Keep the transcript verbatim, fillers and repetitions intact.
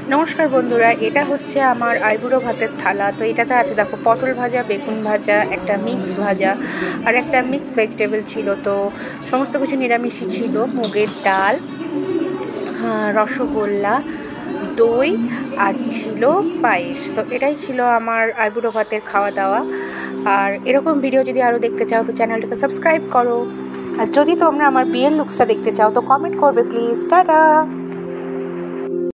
নমস্কার বন্ধুরা, এটা হচ্ছে আমার আইবুড়ো ভাতের থালা। তো এটাতে আছে দেখো পটল ভাজা, বেগুন ভাজা, একটা মিক্স ভাজা আর একটা মিক্স ভেজিটেবল ছিল। তো সমস্ত কিছু নিরামিষই ছিল। মুগের ডাল, রসগোল্লা, দই আর ছিল পায়েস। তো এটাই ছিল আমার আইবুড়ো ভাতের খাওয়া দাওয়া। আর এরকম ভিডিও যদি আরও দেখতে চাও তো চ্যানেলটাকে সাবস্ক্রাইব করো। আর যদি তোমরা আমার বিয়ের লুকসটা দেখতে চাও তো কমেন্ট করবে প্লিজ। টাটা।